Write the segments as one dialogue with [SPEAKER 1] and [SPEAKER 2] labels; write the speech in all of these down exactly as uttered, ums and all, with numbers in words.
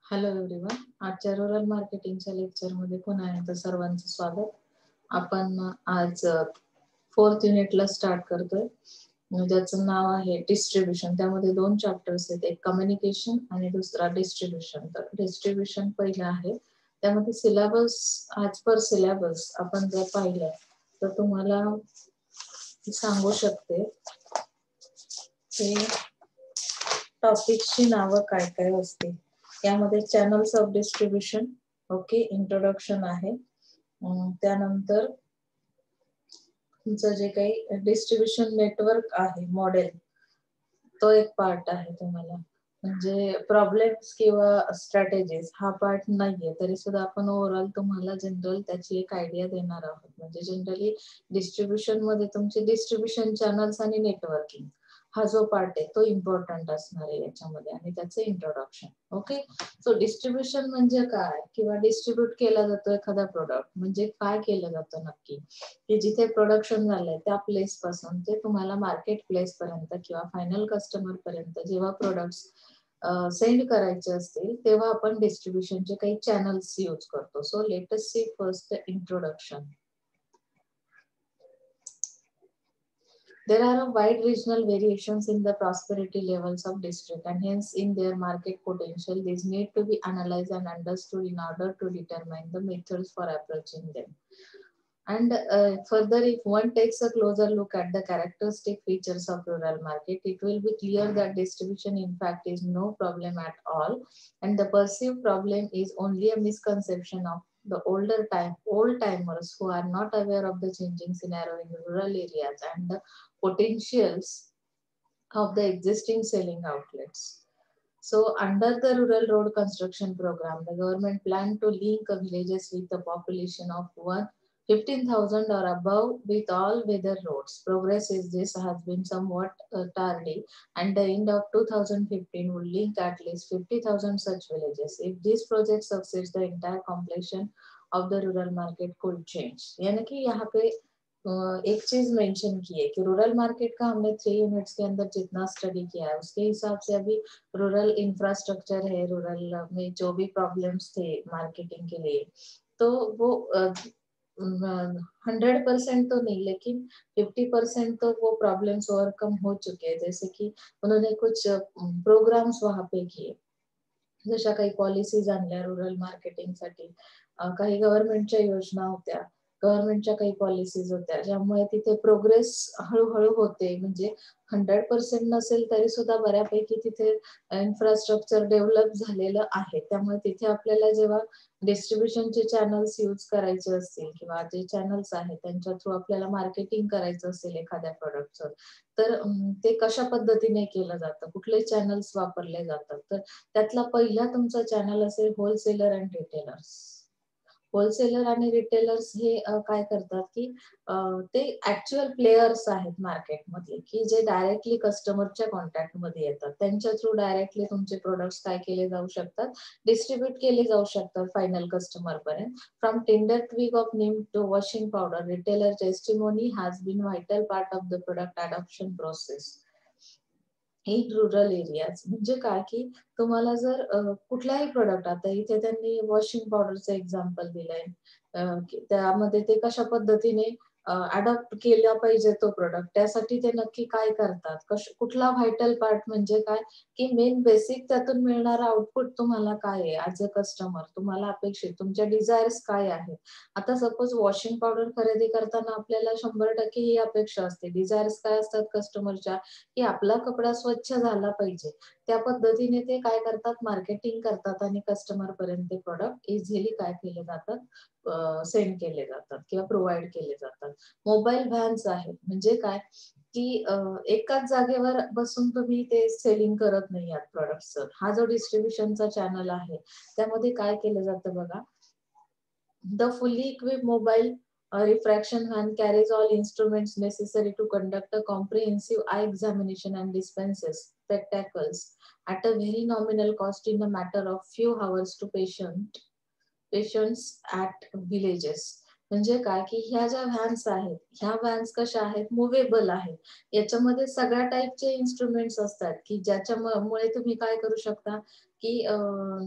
[SPEAKER 1] Hello everyone. आजच्या rural मार्केटिंगच्या लेक्चरमध्ये पुन्हा एकदा सर्वांचं स्वागत. आपण आज फोर्थ युनिटला स्टार्ट करतोय, ज्याचं नाव आहे डिस्ट्रीब्युशन. त्यामध्ये दोन चॅप्टर्स आहेत, एक कम्युनिकेशन आणि दुसरा डिस्ट्रीब्युशन. तर डिस्ट्रीब्युशन पहिलं आहे, त्यामध्ये सिलेबस ॲज पर सिलेबस आपण जर पाहिलं तर तुम्हाला सांगू शकते की टॉपिकची नावं काय काय असतील. यामध्ये channels of distribution, okay, introduction आहे. त्यानंतर तुमचं जे काही डिस्ट्रीब्युशन नेटवर्क आहे मॉडेल, तो एक पार्ट आहे. तुम्हाला म्हणजे प्रॉब्लेम्स किंवा स्ट्रॅटेजीज हा पार्ट नाहीये, तरी सुद्धा आपण ओव्हरऑल तुम्हाला जनरल त्याची एक आयडिया देणार आहोत. म्हणजे जनरली डिस्ट्रीब्युशन मध्ये तुमचे डिस्ट्रीब्युशन चॅनल्स आणि नेटवर्किंग हा जो पार्ट आहे तो इम्पॉर्टंट असणार आहे याच्यामध्ये, आणि त्याचं इंट्रोडक्शन. ओके, सो डिस्ट्रीब्युशन म्हणजे काय, किंवा डिस्ट्रीब्यूट केला जातो एखादा प्रोडक्ट म्हणजे काय केलं जातं नक्की, की जिथे प्रोडक्शन झालंय त्या प्लेस पासून ते तुम्हाला मार्केट प्लेस पर्यंत किंवा फायनल कस्टमर पर्यंत जेव्हा प्रोडक्ट्स सेंड करायचे असतील तेव्हा आपण डिस्ट्रीब्युशनचे काही चॅनल्स यूज करतो. So let us see first the introduction. There are a wide regional variations in the prosperity levels of district, and hence in their market potential. These need to be analyzed and understood in order to determine the methods for approaching them. And uh, further, if one takes a closer look at the characteristic features of rural market, it will be clear that distribution in fact is no problem at all, and the perceived problem is only a misconception of the older time old timers who are not aware of the changing scenario in rural areas and the potentials of the existing selling outlets. So under the rural road construction program, the government planned to link villages with a population of one fifteen thousand or above with all weather roads. Progress is this has been somewhat uh, tardy, and the end of two thousand fifteen will link at least fifty thousand such villages. If this project succeeds, the entire complexion of the rural market could change. यानी कि यहाँ पे एक चीज mention की है कि rural market का हमने three units के अंदर जितना स्टडी किया है उसके हिसाब से अभी रूरल इंफ्रास्ट्रक्चर है, रूरल में जो भी प्रॉब्लम्स थे मार्केटिंग के लिए, तो वो हंड्रेड परसेंट तो नहीं लेकिन फिफ्टी परसेंट तो वो प्रॉब्लम्स ओवरकम हो चुके हैं. जैसे कि उन्होंने कुछ प्रोग्राम्स वहां पे किए, जशा काही पॉलिसीज आणल्या रुरल मार्केटिंगसाठी, काही गव्हर्नमेंटच्या योजना होत्या, गव्हर्नमेंटच्या काही पॉलिसीज होत्या, ज्यामुळे तिथे प्रोग्रेस हळूहळू होते. म्हणजे हंड्रेड पर्सेंट नसेल तरी सुद्धा बऱ्यापैकी तिथे इन्फ्रास्ट्रक्चर डेव्हलप झालेलं आहे. त्यामुळे तिथे आपल्याला जेव्हा डिस्ट्रीब्युशनचे चॅनल्स यूज करायचे असतील किंवा जे चॅनल्स आहेत त्यांच्या थ्रू आपल्याला मार्केटिंग करायचं असेल एखाद्या प्रोडक्टचं, तर ते कशा पद्धतीने केलं जातं, कुठले चॅनल्स वापरले जातात, तर त्यातला पहिला तुमचा चॅनल असेल होलसेलर अँड रिटेलर्स. होलसेलर आणि रिटेलर्स हे काय करतात की ते ऍक्च्युअल प्लेयर्स आहेत मार्केटमधले, की जे डायरेक्टली कस्टमरच्या कॉन्टॅक्ट मध्ये येतात. त्यांच्या थ्रू डायरेक्टली तुमचे प्रोडक्ट्स काय केले जाऊ शकतात, डिस्ट्रीब्यूट केले जाऊ शकतात फायनल कस्टमर पर्यंत. From tender twig of neem to washing powder, retailer testimony has been vital part of the product adoption process in rural areas. म्हणजे काय की तुम्हाला जर कुठलाही प्रोडक्ट, आता इथे त्यांनी वॉशिंग पावडरचं एक्झाम्पल दिलंय, त्यामध्ये ते कशा पद्धतीने अडॉप्ट केला पाहिजे तो प्रोडक्ट, त्यासाठी ते नक्की काय करतात, कश कुठला व्हायटल पार्ट म्हणजे काय की मेन बेसिक त्यातून मिळणारा आउटपुट तुम्हाला काय आहे ऍज अ कस्टमर, तुम्हाला अपेक्षित तुमच्या डिझायर्स काय आहेत. आता सपोज वॉशिंग पावडर खरेदी करताना आपल्याला शंभर टक्के ही अपेक्षा असते, डिझायर्स काय असतात कस्टमरच्या, की आपला कपडा स्वच्छ झाला पाहिजे. त्या पद्धतीने ते काय करतात, मार्केटिंग करतात आणि कस्टमर पर्यंत ते प्रोडक्ट इझिली काय केले जातात, सेंड केले जातात किंवा प्रोव्हाइड केले जातात. मोबाईल व्हॅन्स आहेत, म्हणजे काय की एकाच जागेवर बसून तुम्ही ते सेलिंग करत नाही आहात प्रोडक्टचं. हा जो डिस्ट्रीब्युशनचा चॅनल आहे त्यामध्ये काय केलं जातं बघा, the fully equip mobile refraction van carries all instruments necessary to conduct a comprehensive eye examination and dispenses spectacles at a very nominal cost in a matter of few hours to patient patients at villages. म्हणजे काय की ह्या ज्या vans आहेत, ह्या vans कशा आहेत, movable आहेत. याच्यामध्ये सगळ्या टाईपचे इन्स्ट्रुमेंट्स असतात की ज्याच्यामुळे तुम्ही काय करू शकता की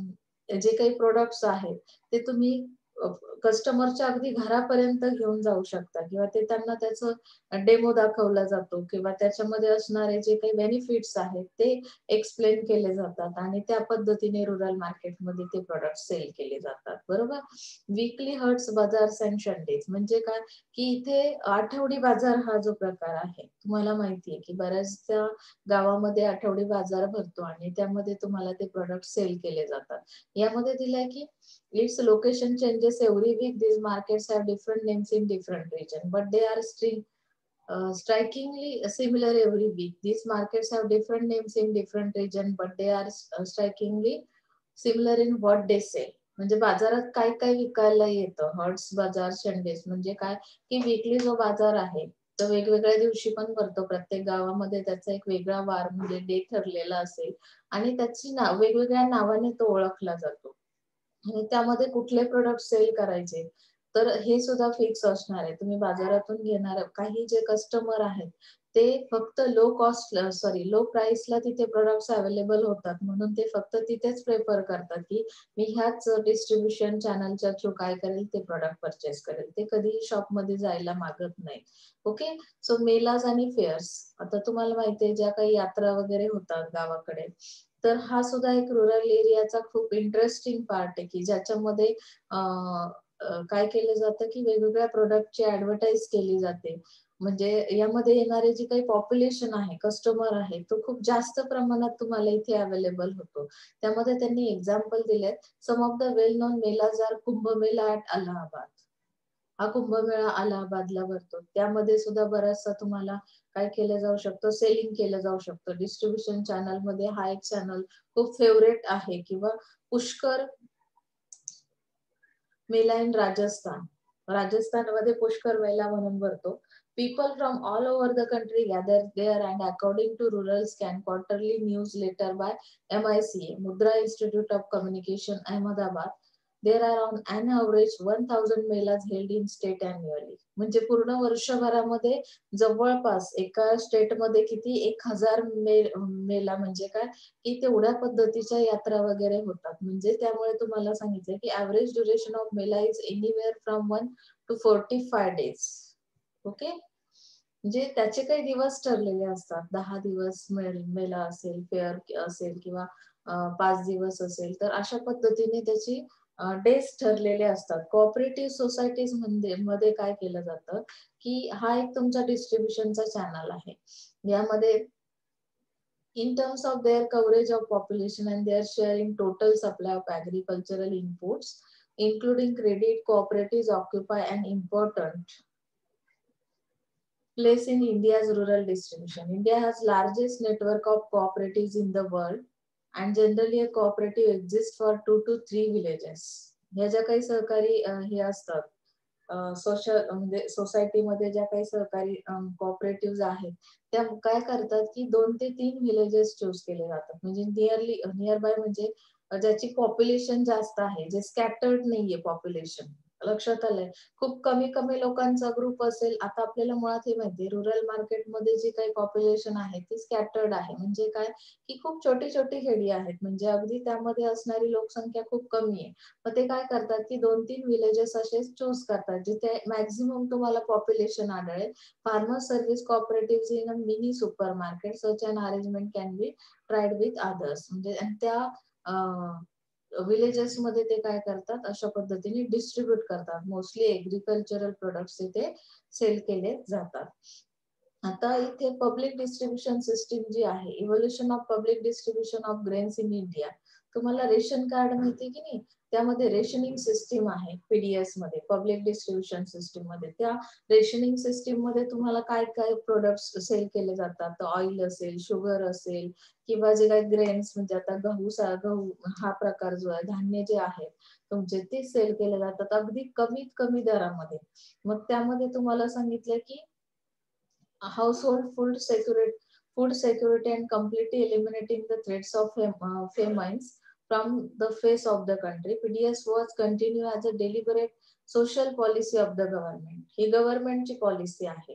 [SPEAKER 1] जे काही प्रोडक्ट्स आहेत ते तुम्ही कस्टमरच्या अगदी घरापर्यंत घेऊन जाऊ शकता किंवा ते त्यांना त्याचं डेमो दाखवला जातो किंवा त्याच्यामध्ये असणारे जे काही बेनिफिट्स आहेत ते एक्सप्लेन केले जातात आणि त्या पद्धतीने रुरल मार्केटमध्ये ते प्रोडक्ट सेल केले जातात. बरोबर. Weekly haats bazaars and Sundays म्हणजे काय की इथे आठवडी बाजार हा जो प्रकार आहे तुम्हाला माहिती आहे की बऱ्याचशा गावामध्ये आठवडी बाजार भरतो आणि त्यामध्ये तुम्हाला ते प्रोडक्ट सेल केले जातात. यामध्ये दिलंय की its location changes every week. These markets have different names in different region, but they are still uh, strikingly similar every week. These markets have different names in different region, but they are uh, strikingly similar in what they sell. म्हणजे बाजारात काय काय विकायला येतं. Hertz बाजार, Sundays म्हणजे काय की वीकली जो बाजार आहे तो वेगवेगळ्या दिवशी पण भरतो. प्रत्येक गावामध्ये त्याचा एक वेगळा वार म्हणजे डे ठरलेला असेल आणि त्याची नाव वेगवेगळ्या नावाने तो ओळखला जातो. आणि त्यामध्ये कुठले प्रोडक्ट सेल करायचे तर हे सुद्धा फिक्स असणार आहे. तुम्ही बाजारातून घेणार काही जे कस्टमर आहेत ते फक्त लो कॉस्ट सॉरी लो प्राइसला तिथे प्रोडक्ट्स अवेलेबल होतात म्हणून ते फक्त तिथेच प्रेफर करतात की मी ह्याच डिस्ट्रीब्युशन चॅनलच्या थ्रू काय करेल ते प्रोडक्ट परचेस करेल. ते कधीही शॉपमध्ये जायला मागत नाही. ओके. सो मेलाज आणि फेअर्स आता तुम्हाला माहिती आहे ज्या काही यात्रा वगैरे होतात गावाकडे तर हा सुद्धा एक रुरल एरियाचा खूप इंटरेस्टिंग पार्ट आहे की ज्याच्यामध्ये काय केलं जातं की वेगवेगळ्या प्रोडक्टची ऍडव्हर्टाईज केली जाते. म्हणजे यामध्ये येणारे जे काही पॉप्युलेशन आहे कस्टमर आहे तो खूप जास्त प्रमाणात तुम्हाला इथे अवेलेबल होतो. त्यामध्ये त्यांनी एक्झाम्पल दिलेत. Some of the well known melas are Kumbh Mela at Allahabad. हा कुंभमेळा अलाहाबादला भरतो. त्यामध्ये सुद्धा बराचसा तुम्हाला काय केलं जाऊ शकतं सेलिंग केलं जाऊ शकतं. डिस्ट्रीब्युशन चॅनल मध्ये हा एक चॅनल खूप फेवरेट आहे किंवा पुष्कर मेला इन राजस्थान. राजस्थानमध्ये पुष्कर मेला म्हणून भरतो. People from all over the country gather there and according to rural scan quarterly newsletter by M I C A Mudra Institute of Communication Ahmedabad. There are on an average one thousand melas held in state annually. म्हणजे पूर्ण वर्षभरामध्ये जवळपास एका स्टेटमध्ये किती एक हजार मे मेला म्हणजे काय की तेवढ्या पद्धतीच्या यात्रा वगैरे होतात. म्हणजे त्यामुळे तुम्हाला सांगितलं की average duration of mela is anywhere from one to forty five days. Okay. म्हणजे त्याचे काही दिवस ठरलेले असतात. दहा दिवस मेला असेल फेअर असेल किंवा पाच दिवस असेल तर अशा पद्धतीने त्याची डेज ठरलेले असतात. कोऑपरेटिव्ह सोसायटीज मध्ये मध्ये काय केलं जातं की हा एक तुमचा डिस्ट्रीब्युशनचा चॅनल आहे. यामध्ये in terms of their coverage of population and their share in total supply of agricultural inputs, including credit cooperatives occupy an important place in India's rural distribution. India has largest network of cooperatives in the world and generally a cooperative exists for two to three villages. ह्या ज्या काही सहकारी हे असतात social म्हणजे सोसायटीमध्ये ज्या काही सहकारी कॉपरेटिव्ह आहेत त्या काय करतात की दोन ते तीन विलेजेस चूज केले जातात. म्हणजे नियरली नियर बाय म्हणजे ज्याची पॉप्युलेशन जास्त आहे जे स्कॅटर्ड नाहीये पॉप्युलेशन. लक्षात आलंय. खूप कमी कमी लोकांचा ग्रुप असेल. आता आपल्याला मुळात हे माहिती रुरल मार्केटमध्ये जी काही पॉप्युलेशन आहे ती स्कॅटर्ड आहे. म्हणजे काय की खूप छोटी छोटी खेडी आहेत. म्हणजे अगदी त्यामध्ये असणारी लोकसंख्या खूप कमी आहे. मग ते काय करतात की दोन तीन विलेजेस असे चूज करतात जिथे मॅक्झिमम तुम्हाला पॉप्युलेशन आढळेल. Farmer service cooperative in a mini super market such an arrangement can be tried with others. म्हणजे त्या विलेजेस मध्ये ते काय करतात अशा पद्धतीने डिस्ट्रीब्यूट करतात. मोस्टली एग्रीकल्चरल प्रोडक्ट्स इथे सेल केले जातात. आता इथे पब्लिक डिस्ट्रीब्युशन सिस्टीम जी आहे evolution of public distribution of grains in India. तुम्हाला रेशन कार्ड माहिती की नाही त्यामध्ये रेशनिंग सिस्टीम आहे पीडीएस मध्ये पब्लिक डिस्ट्रीब्युशन सिस्टीम मध्ये. त्या रेशनिंग सिस्टीम मध्ये तुम्हाला काय काय प्रोडक्ट्स सेल केले जातात. ऑइल असेल शुगर असेल किंवा जे काही ग्रेन्स म्हणजे आता गहू गहू हा प्रकार जो आहे धान्य जे आहे तुमचे ते सेल केले जातात अगदी कमीत कमी दरामध्ये. मग त्यामध्ये तुम्हाला सांगितलं की household food security food security and completely eliminating the threats of uh, famines from the face of the country. P D S was continue as a deliberate social policy of the government. ही गव्हर्नमेंटची policy आहे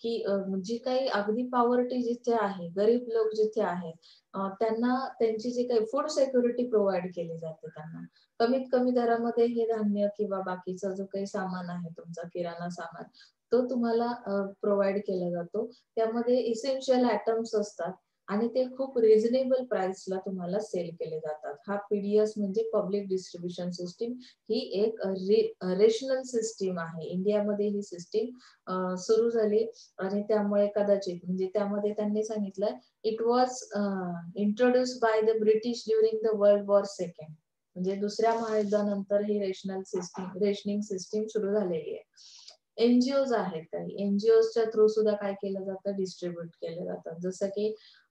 [SPEAKER 1] की जी काही अगदी poverty जिथे आहे, गरीब लोक जिथे आहेत, त्यांना त्यांची जी काही फूड सिक्युरिटी प्रोव्हाइड केली जाते, त्यांना कमीत कमी दरामध्ये हे धान्य किंवा बाकीचा जो काही सामान आहे तुमचा किराणा सामान, तो तुम्हाला प्रोव्हाइड केला जातो. त्यामध्ये इसेन्शियल आयटम्स असतात आणि ते खूप रिझनेबल प्राइसला तुम्हाला सेल केले जातात. हा पीडीएस म्हणजे पब्लिक डिस्ट्रीब्युशन सिस्टीम, ही एक रेशनल सिस्टीम आहे. इंडियामध्ये ही सिस्टीम सुरू झाली आणि त्यामुळे कदाचित म्हणजे त्यामध्ये त्यांनी सांगितलं, it was introduce by the British during the world war second. म्हणजे दुसऱ्या महायुद्धानंतर ही रेशनल सिस्टीम रेशनिंग सिस्टीम सुरू झालेली आहे. एनजीओज आहेत काही, एनजीओच्या थ्रू सुद्धा काय केलं जातं, डिस्ट्रीब्युट केलं जातं. जसं की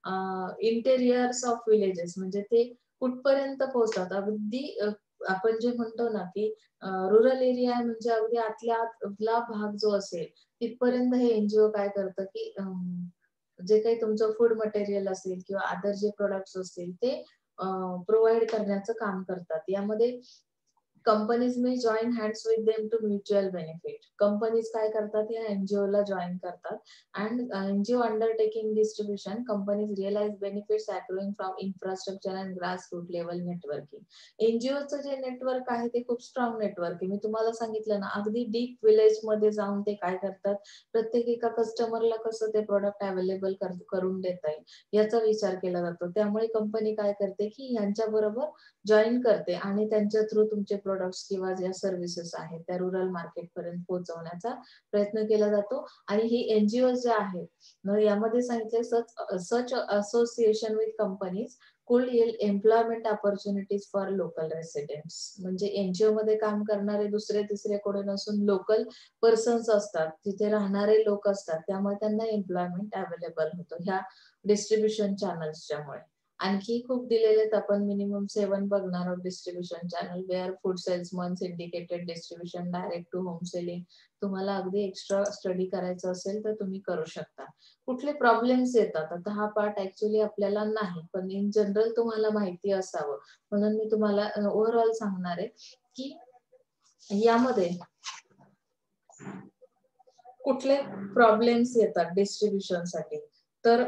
[SPEAKER 1] इंटेरियर्स ऑफ विलेजेस, म्हणजे ते कुठपर्यंत पोहोचतात, अगदी आपण जे म्हणतो ना की रुरल एरिया म्हणजे अगदी आतल्या आतला भाग जो असेल तिथपर्यंत हे एनजीओ काय करतं की जे काही तुमचं फूड मटेरियल असेल किंवा अदर जे प्रोडक्ट्स असतील ते प्रोव्हाइड करण्याचं काम करतात. यामध्ये companies may join hands with them to mutual benefit. Companies काय करतात, या एनजीओ ला जॉईन करतात and NGO undertaking distribution companies realise benefits accruing from infrastructure and grass root level networking. एनजीओचं जे नेटवर्क आहे ते खूप स्ट्रॉंग नेटवर्क आहे. मी तुम्हाला सांगितलं ना, अगदी डीप विलेज मध्ये जाऊन ते काय करतात, प्रत्येक एका कस्टमरला कसं ते प्रोडक्ट अवेलेबल करून देता येईल याचा विचार केला जातो. त्यामुळे कंपनी काय करते की यांच्या बरोबर जॉईन करते आणि त्यांच्या थ्रू तुमचे प्रोडक्ट्स किंवा ज्या सर्व्हिसेस आहेत त्या रुरल मार्केट पर्यंत पोहोचवण्याचा प्रयत्न केला जातो. आणि ही एनजीओ जे आहेत यामध्ये सांगितले, such such association with companies could yield employment opportunities for local residents. म्हणजे एनजीओ मध्ये काम करणारे दुसरे तिसरे कोणी नसून लोकल पर्सन्स असतात, तिथे राहणारे लोक असतात, त्यामुळे त्यांना एम्प्लॉयमेंट अवेलेबल होतं ह्या डिस्ट्रीब्युशन चॅनल्सच्या मुळे. आणखी खूप दिलेले आपण मिनिमम सेवन बघणार आहोत distribution channel, where food salesman indicated distribution, direct to home selling. तुम्हाला अगदी एक्स्ट्रा स्टडी करायचं असेल तर तुम्ही करू शकता. कुठले प्रॉब्लेम्स येतात, आता हा पार्ट ऍक्च्युअली आपल्याला नाही, पण इन जनरल तुम्हाला माहिती असावं म्हणून मी तुम्हाला ओव्हरऑल सांगणार आहे की यामध्ये कुठले प्रॉब्लेम्स येतात डिस्ट्रीब्युशन साठी. तर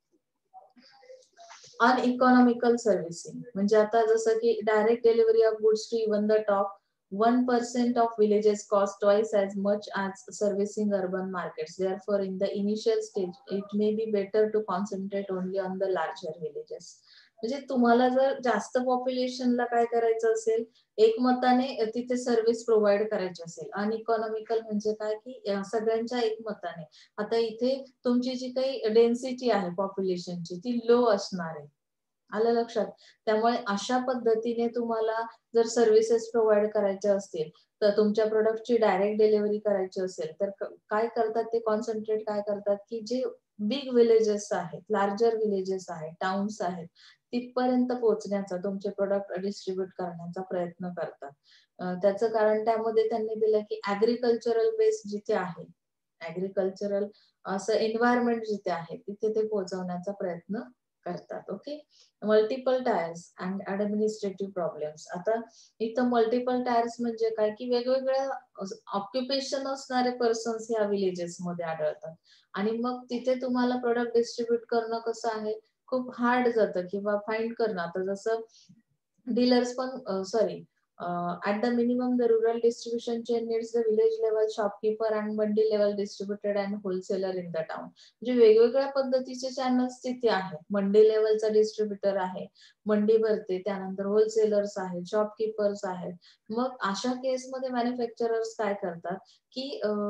[SPEAKER 1] अनइकॉनॉमिकल सर्व्हिसिंग, म्हणजे आता जसं की direct delivery of goods to even the top one percent of villages cost twice as much as servicing urban markets. Therefore, in the initial stage, it may be better to concentrate only on the larger villages. म्हणजे तुम्हाला जर जास्त पॉप्युलेशनला काय करायचं असेल, एकमताने तिथे service provide करायची असेल. अनइकॉनॉमिकल म्हणजे काय की सगळ्यांच्या एकमताने. आता इथे तुमची जी काही डेन्सिटी आहे पॉप्युलेशनची ती लो असणार आहे, आलं लक्षात. त्यामुळे अशा पद्धतीने तुम्हाला जर सर्व्हिसेस प्रोव्हाइड करायच्या असतील तर तुमच्या प्रोडक्टची डायरेक्ट डिलिव्हरी करायची असेल तर काय करतात ते, कॉन्सन्ट्रेट काय करतात की जे बिग विलेजेस आहेत, लार्जर विलेजेस आहेत, टाउन्स आहेत, तिथपर्यंत पोहोचण्याचा तुमचे प्रोडक्ट डिस्ट्रीब्यूट करण्याचा प्रयत्न करतात. त्याचं कारण त्यामध्ये त्यांनी दिलं की ऍग्रिकल्चरल बेस जिथे आहे, ऍग्रिकल्चरल असं एन्व्हायरमेंट जिथे आहे तिथे ते पोहोचवण्याचा प्रयत्न करतात. Okay. Multiple tiers and administrative problems. आता इथं मल्टिपल टायर्स म्हणजे काय की वेगवेगळ्या ऑक्युपेशन असणारे पर्सन्स ह्या विलेजेस मध्ये आढळतात आणि मग तिथे तुम्हाला प्रोडक्ट डिस्ट्रीब्यूट करणं कसं आहे, खूप हार्ड जातं किंवा फाइंड करणं. आता जसं डीलर्स पण sorry Uh, at the minimum, the rural distribution chain needs the village level shopkeeper and mandi level distributor and wholesaler in the town. म्हणजे वेगवेगळ्या पद्धतीचे चॅनल्स तिथे आहेत. मंडी लेवलचा डिस्ट्रीब्युटर आहे, मंडी भरते, त्यानंतर होलसेलर्स आहेत, शॉपकीपर्स आहेत. मग अशा केसमध्ये मॅन्युफॅक्चरर्स काय करतात की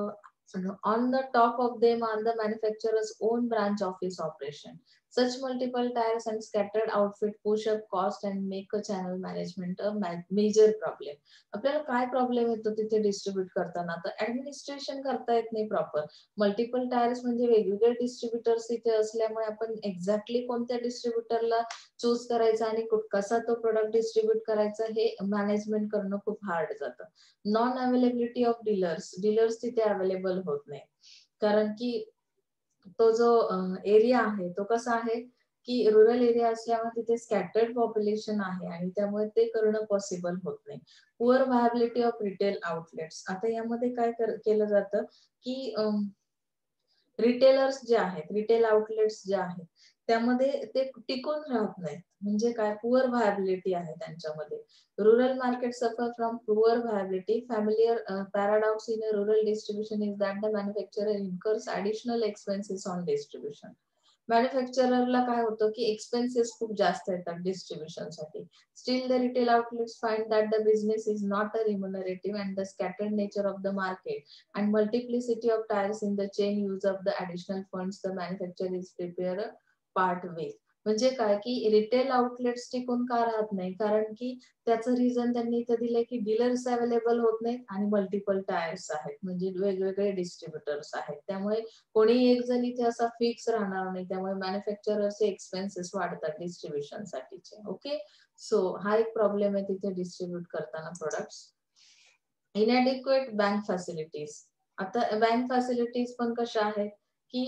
[SPEAKER 1] on the top of them are the manufacturers own branch office operation. Such multiple tires and scattered outfit push up cost and make a channel management a major problem. आपल्याला काय problem येतो तिथे distribute करताना, तर administration करता येत नाही proper. Multiple tyres म्हणजे वेगवेगळे डिस्ट्रीब्युटर्स इथे असल्यामुळे आपण एक्झॅक्टली कोणत्या डिस्ट्रीब्युटरला चूज करायचा आणि कसा तो प्रोडक्ट डिस्ट्रीब्यूट करायचा हे मॅनेजमेंट करणं खूप हार्ड जातं. Non availability of dealers, dealers तिथे अवेलेबल होत नाही कारण की तो जो एरिया आहे तो कसा आहे की रुरल एरिया असल्यामुळे तिथे स्कॅटर्ड पॉप्युलेशन आहे आणि त्यामुळे ते करणं पॉसिबल होत नाही. Poor viability of retail outlets. आता यामध्ये काय केलं जातं की रिटेलर्स जे आहेत, रिटेल आउटलेट्स जे आहेत, त्यामध्ये ते टिकून राहत नाहीत. म्हणजे काय, पुअर व्हायबिलिटी आहे त्यांच्यामध्ये. Rural market suffer from poor viability. Familiar paradox in a rural distribution is that the manufacturer incurs additional expenses on distribution. मॅन्युफॅक्चररला काय होतं की एक्सपेन्सेस खूप जास्त येतात डिस्ट्रीब्युशनसाठी. Still, the retail outlets find that the business is not a remunerative, and the scattered nature of the market and multiplicity of tires in the chain use of the additional funds the manufacturer is prepared to part with. म्हणजे काय की retail outlets टिकून का राहत नाही, कारण की त्याचं रिझन त्यांनी इथे दिलंय की डीलर्स अवेलेबल होत नाहीत आणि मल्टिपल टायर्स आहेत, म्हणजे वेगवेगळे डिस्ट्रीब्युटर्स आहेत. त्यामुळे कोणी एक जण इथे असा फिक्स राहणार नाही, त्यामुळे मॅन्युफॅक्चररचे एक्सपेन्सेस वाढतात डिस्ट्रीब्युशन साठीचे. ओके, सो हा एक प्रॉब्लेम आहे तिथे डिस्ट्रीब्यूट करताना प्रोडक्ट्स. Inadequate bank facilities. आता बँक फॅसिलिटीज पण कशा आहेत की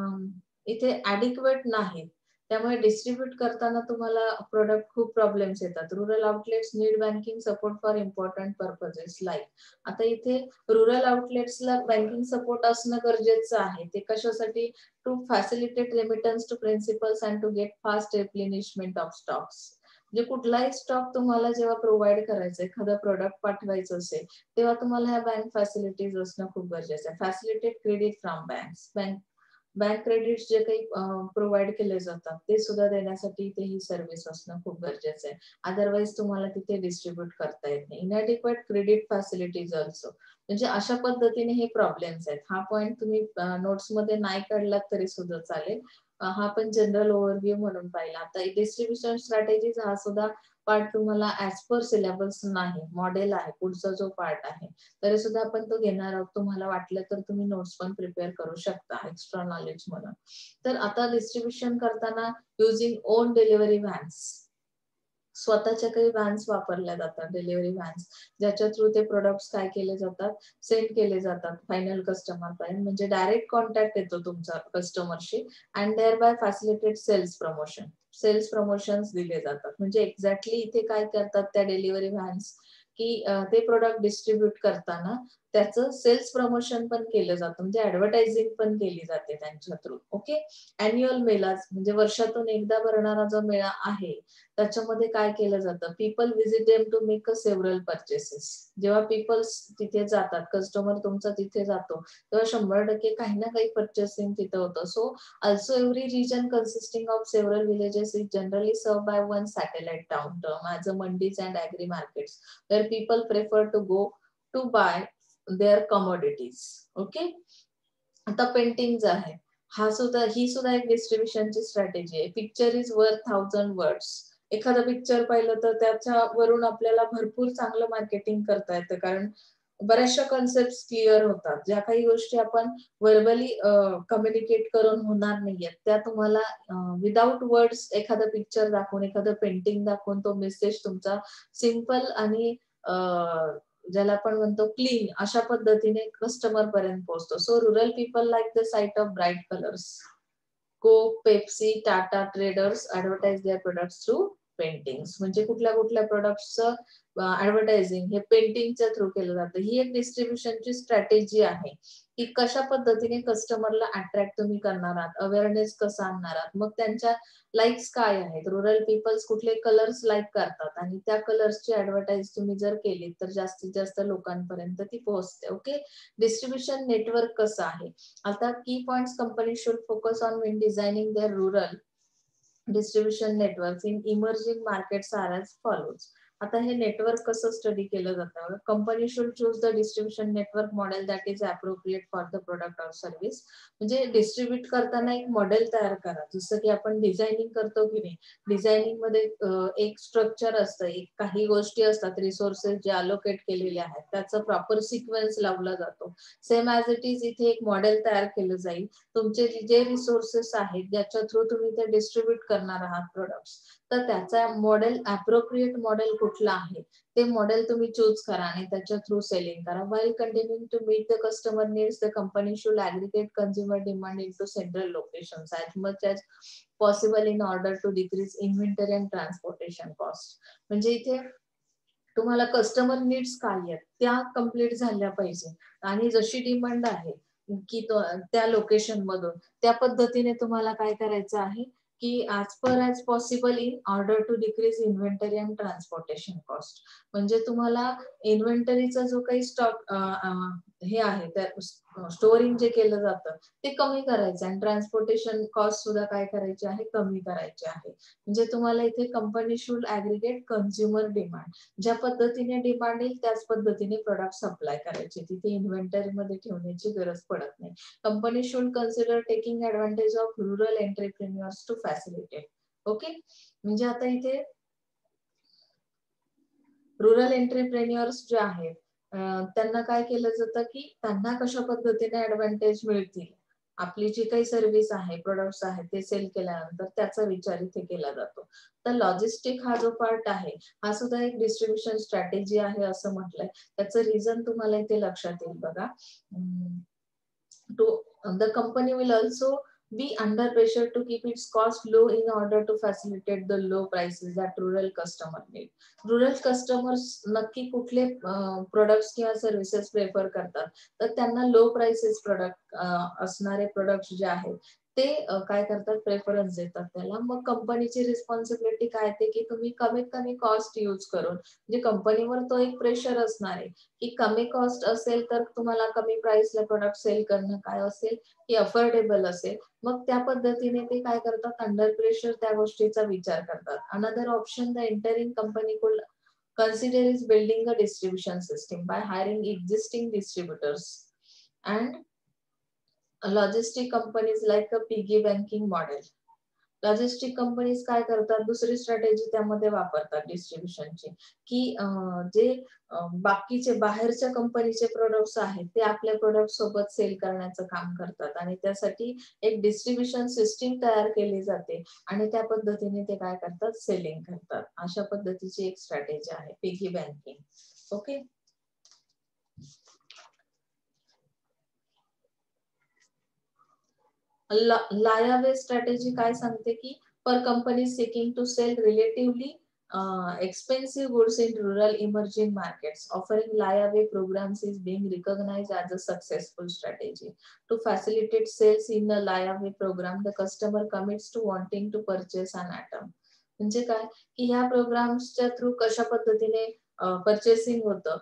[SPEAKER 1] इथे ॲडिक्वेट नाहीत, त्यामुळे डिस्ट्रीब्यूट करताना तुम्हाला प्रोडक्ट खूप प्रॉब्लेम्स येतात. Rural outlets need banking support for important purposes like. आता इथे रुरल आउटलेट्सला बँकिंग सपोर्ट असणं गरजेचं आहे. ते कशासाठी, to facilitate remittance to principals and to get fast replenishment of stocks. म्हणजे कुठलाही स्टॉक तुम्हाला जेव्हा प्रोव्हाइड करायचं, एखादं प्रोडक्ट पाठवायचं असेल, तेव्हा तुम्हाला ह्या बँक फॅसिलिटीज असणं खूप गरजेचं आहे. Facilitate credit from banks. Bank bank credits जे काही प्रोव्हाइड केले जातात ते सुद्धा देण्यासाठी इथे ही सर्व्हिस असणं खूप गरजेचं आहे. अदरवाईज तुम्हाला तिथे डिस्ट्रीब्यूट करता येत नाही. Inadequate credit facilities also. म्हणजे अशा पद्धतीने हे प्रॉब्लेम्स आहेत. हा पॉईंट तुम्ही नोट्स मध्ये नाही काढलात तरी सुद्धा चालेल. हा पण जनरल ओव्हरव्ह्यू म्हणून पाहिला. आता डिस्ट्रीब्युशन स्ट्रॅटेजीज हा सुद्धा पार्ट तुम्हाला ऍज पर सिलेबस नाही, मॉडेल आहे पुढचा जो पार्ट आहे, तरी सुद्धा आपण तो घेणार आहोत. तुम्हाला वाटलं तर तुम्ही नोट्स पण प्रिपेअर करू शकता एक्स्ट्रा नॉलेज म्हणून. तर आता डिस्ट्रीब्युशन करताना युजिंग ओन डिलिव्हरी व्हॅन्स. स्वतःच्या काही व्हॅन्स वापरल्या जातात, डिलिव्हरी व्हॅन्स, ज्याच्या थ्रू ते प्रोडक्ट्स काय केले जातात, सेंड केले जातात फायनल कस्टमर पर्यंत. म्हणजे डायरेक्ट कॉन्टॅक्ट येतो तुमचा कस्टमरशी and thereby facilitate sales promotion. Sales promotions दिले जातात. म्हणजे एक्झॅक्टली इथे काय करतात त्या डिलिव्हरी व्हॅन्स की ते प्रोडक्ट डिस्ट्रीब्यूट करताना त्याचं सेल्स प्रमोशन पण केलं जातं, म्हणजे ऍडव्हर्टायझिंग पण केली जाते त्यांच्या थ्रू. ओके, अॅन्युअल मेलाज म्हणजे वर्षातून एकदा भरणारा जो मेळा आहे, त्याच्यामध्ये काय केलं जातं, people visit them to make a several purchases. जेव्हा पीपल्स तिथे जातात, कस्टमर तुमचा तिथे जातो, तेव्हा शंभर टक्के काही ना काही परचेसिंग तिथे होतं. So also every region consisting of several villages is generally serve by one satellite town term as a mandis and agri markets where people prefer to go to buy their commodities. Okay, आता painting आहे, हा सुद्धा ही सुद्धा एक डिस्ट्रीब्युशनची strategy आहे. Picture is worth thousand words. एखादं पिक्चर पाहिलं तर त्याच्यावरून आपल्याला भरपूर चांगलं मार्केटिंग करता येतं, कारण बऱ्याचशा कन्सेप्ट क्लिअर होतात. ज्या काही गोष्टी आपण व्हर्बली कम्युनिकेट करून होणार नाहीयेत, त्या तुम्हाला विदाउट वर्ड्स एखादं पिक्चर दाखवून, एखादं पेंटिंग दाखवून तो मेसेज तुमचा सिम्पल आणि ज्याला आपण म्हणतो क्लीन अशा पद्धतीने कस्टमर पर्यंत पोहोचतो. So rural people like the sight of bright colours. Coke, Pepsi, Tata traders advertise their products through paintings. म्हणजे कुठल्या कुठल्या प्रोडक्ट्सचं ऍडव्हर्टायझिंग हे पेंटिंगच्या थ्रू केलं जातं. ही एक डिस्ट्रीब्युशनची स्ट्रॅटेजी आहे की कशा पद्धतीने कस्टमरला अट्रॅक्ट तुम्ही करणार आहात, अवेअरनेस कसं आणणार आहात, मग त्यांच्या लाईक्स काय आहेत, रुरल पीपल्स कुठले कलर्स लाईक करतात आणि त्या कलर्सची ऍडव्हर्टाइज तुम्ही जर केली तर जास्तीत जास्त लोकांपर्यंत ती पोहोचते. ओके, डिस्ट्रीब्युशन नेटवर्क कसं आहे. आता key points company should focus on when designing their rural distribution networks in emerging markets are as follows. आता हे नेटवर्क कसं स्टडी केलं जातं. Company should choose the distribution network model that is appropriate for the product or service. म्हणजे distribute करताना एक model तयार करा, जसं की आपण डिझायनिंग करतो की नाही, डिझायनिंग मध्ये एक स्ट्रक्चर असतं, एक काही गोष्टी असतात, रिसोर्सेस जे अलोकेट केलेले आहेत, त्याचा प्रॉपर सिक्वेन्स लावला जातो. सेम ऍज इट इज इथे एक मॉडेल तयार केलं जाईल. तुमचे जे रिसोर्सेस आहेत ज्याच्या थ्रू तुम्ही ते डिस्ट्रीब्यूट करणार आहात प्रोडक्ट्स, तर त्याचा मॉडेल अप्रोप्रिएट मॉडेल कुठला आहे ते मॉडेल तुम्ही चूज करा आणि त्याच्या थ्रू सेलिंग करा. While continuing to meet the customer needs, the company should aggregate consumer demand into central locations as much as possible in order to decrease inventory and transportation cost. म्हणजे इथे तुम्हाला customer needs काय आहेत त्या complete झाल्या पाहिजे आणि जशी डिमांड आहे की तो त्या लोकेशन मधून त्या पद्धतीने तुम्हाला काय करायचं आहे की as per as possible in order to decrease inventory and transportation cost. म्हणजे तुम्हाला इन्व्हेंटरीचा जो काही स्टॉक हे आहे त्या स्टोरिंग जे केलं जातं ते कमी करायचं आणि ट्रान्सपोर्टेशन कॉस्ट सुद्धा काय करायची आहे, कमी करायची आहे. म्हणजे तुम्हाला इथे company should aggregate consumer demand. ज्या पद्धतीने डिमांड येईल त्याच पद्धतीने प्रोडक्ट सप्लाय करायचे. तिथे इन्व्हेंटरी मध्ये ठेवण्याची गरज पडत नाही. Company should consider taking advantage of rural entrepreneurs to facilitate. Okay, म्हणजे आता इथे रुरल एंटरप्रेन्युअर्स जे आहेत त्यांना काय केलं जातं की त्यांना कशा पद्धतीने ऍडव्हान्टेज मिळतील, आपली जी काही सर्व्हिस आहे, प्रोडक्ट्स आहेत ते सेल केल्यानंतर त्याचा विचार इथे केला जातो. तर लॉजिस्टिक हा जो पार्ट आहे हा सुद्धा एक डिस्ट्रीब्युशन स्ट्रॅटेजी आहे असं म्हटलंय. त्याचं रिझन तुम्हाला इथे लक्षात येईल बघा. To the company will also be under pressure to keep its cost low in order to facilitate the low prices that rural customer need. Rural customers नक्की कुठले प्रोडक्ट्स किंवा सर्व्हिसेस प्रेफर करतात, तर त्यांना लो प्राइसेस प्रोडक्ट असणारे products जे आहेत ते काय करतात, प्रेफरन्स देतात त्याला. मग कंपनीची रिस्पॉन्सिबिलिटी काय ते की तुम्ही कमीत कमी कॉस्ट यूज करून, म्हणजे कंपनीवर तो एक प्रेशर असणार आहे की कमी कॉस्ट असेल तर तुम्हाला कमी प्राइसला प्रोडक्ट सेल करणं काय असेल की अफोर्डेबल असेल. मग त्या पद्धतीने ते काय करतात, अंडर प्रेशर त्या गोष्टीचा विचार करतात. Another option the entering company could consider is building a distribution system by hiring existing distributors and logistic companies like a piggy banking model. Logistic companies काय करतात, दुसरी स्ट्रॅटेजी त्यामध्ये वापरतात डिस्ट्रीब्युशनची की जे बाकीचे बाहेरच्या कंपनीचे प्रोडक्ट्स आहेत ते आपल्या प्रोडक्ट सोबत सेल करण्याचं काम करतात आणि त्यासाठी एक डिस्ट्रीब्युशन सिस्टीम तयार केली जाते आणि त्या पद्धतीने ते काय करतात, सेलिंग करतात. अशा पद्धतीची एक स्ट्रॅटेजी आहे piggy banking. Okay, layaway strategy काय सांगते की per company seeking to sell relatively uh, expensive goods in rural emerging markets, offering layaway programs is being recognized as a successful strategy. To facilitate sales in a layaway program, the customer commits to wanting to purchase an item. म्हणजे काय की ह्या प्रोग्राम्सच्या through कशा पद्धतीने purchasing होतं